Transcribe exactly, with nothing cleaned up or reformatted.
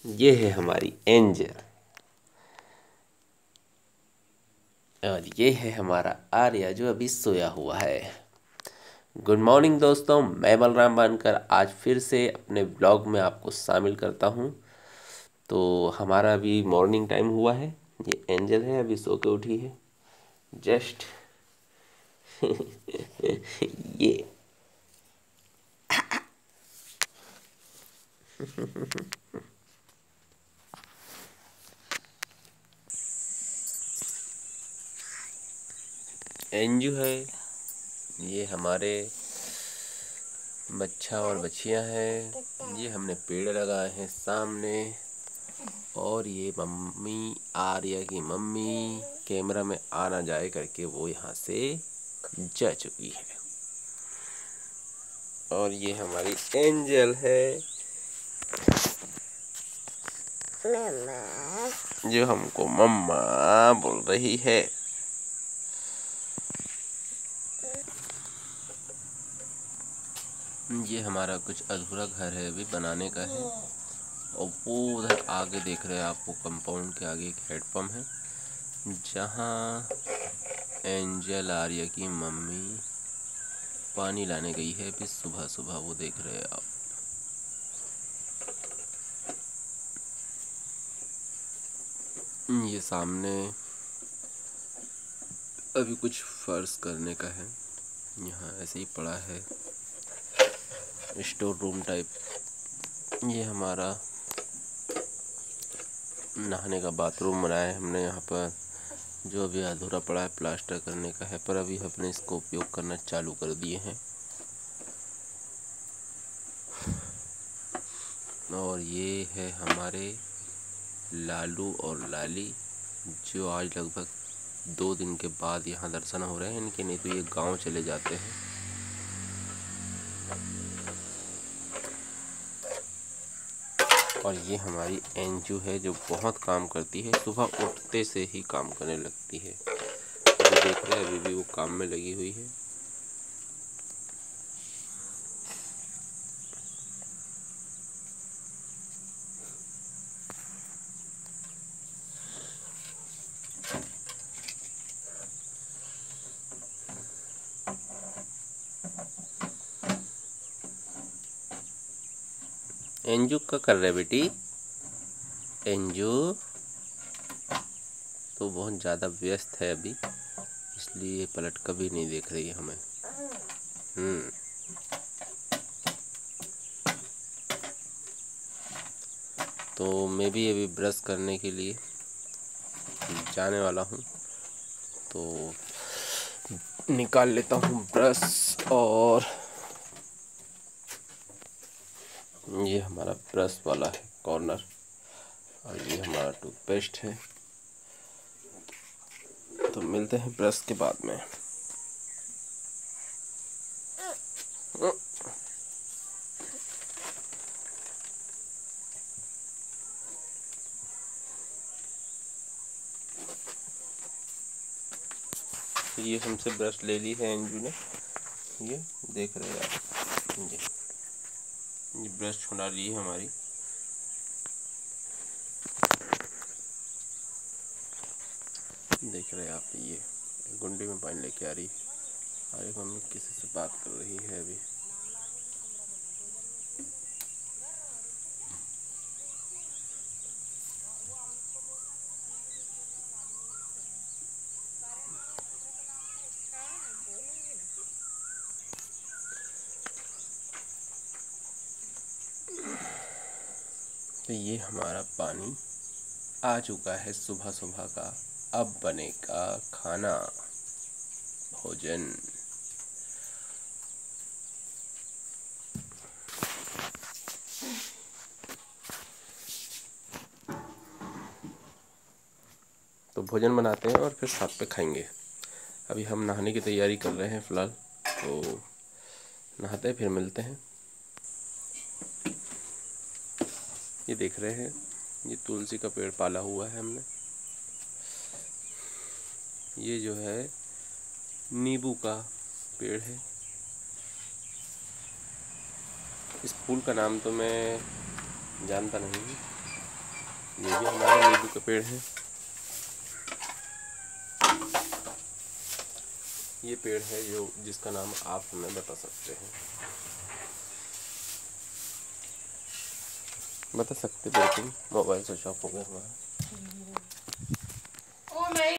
ये है हमारी एंजल और ये है हमारा आर्या जो अभी सोया हुआ है। गुड मॉर्निंग दोस्तों, मैं बलराम बानकर आज फिर से अपने ब्लॉग में आपको शामिल करता हूँ। तो हमारा अभी मॉर्निंग टाइम हुआ है। ये एंजल है, अभी सो के उठी है जस्ट। ये एंजू है, ये हमारे बच्चा और बच्चियां हैं। ये हमने पेड़ लगाए हैं सामने और ये मम्मी आर्या की मम्मी कैमरा में आना जाए करके वो यहाँ से जा चुकी है। और ये हमारी एंजल है जो हमको मम्मा बोल रही है। ये हमारा कुछ अधूरा घर है, अभी बनाने का है। और वो उधर आगे देख रहे हैं आपको, कंपाउंड के आगे एक हेडपम्प है जहाँ एंजल आर्या की मम्मी पानी लाने गई है अभी सुबह सुबह। वो देख रहे हैं आप। ये सामने अभी कुछ फर्श करने का है, यहाँ ऐसे ही पड़ा है स्टोर रूम टाइप। ये हमारा नहाने का बाथरूम बनाया है हमने यहाँ पर, जो अभी अधूरा पड़ा है, प्लास्टर करने का है, पर अभी हमने इसको उपयोग करना चालू कर दिए हैं। और ये है हमारे लालू और लाली जो आज लगभग दो दिन के बाद यहाँ दर्शन हो रहे हैं इनके, नहीं तो ये गांव चले जाते हैं। और ये हमारी एंजू है जो बहुत काम करती है, सुबह उठते से ही काम करने लगती है। अभी देख रहे हैं, अभी भी वो काम में लगी हुई है। एंजू क्या कर रहे बेटी? एंजू तो बहुत ज़्यादा व्यस्त है अभी, इसलिए पलट कभी नहीं देख रही है हमें। हम्म तो मैं भी अभी ब्रश करने के लिए जाने वाला हूँ, तो निकाल लेता हूँ ब्रश। और ये हमारा ब्रश वाला है कॉर्नर, और ये हमारा टूथपेस्ट है। तो मिलते हैं ब्रश के बाद में। ये हमसे ब्रश ले ली है एंजू ने, ये देख रहे हैं आप। ये ये ब्रश छुड़ा ली है हमारी। देख रहे हैं आप, ये गुंडी में पानी लेके आ रही है। अरे मम्मी किसी से बात कर रही है अभी। तो ये हमारा पानी आ चुका है सुबह सुबह का। अब बनेगा खाना, भोजन। तो भोजन बनाते हैं और फिर साथ पे खाएंगे। अभी हम नहाने की तैयारी कर रहे हैं फ़िलहाल, तो नहाते हैं फिर मिलते हैं। ये देख रहे हैं, ये तुलसी का पेड़ पाला हुआ है हमने। ये जो है नींबू का पेड़ है। इस फूल का नाम तो मैं जानता नहीं हूँ, ये भी हमारे नींबू के पेड़ हैं। ये पेड़ है जो जिसका नाम आप हमें बता सकते हैं, बता सकते बिल्कुल। मोबाइल स्विच ऑफ हो गया हमारा।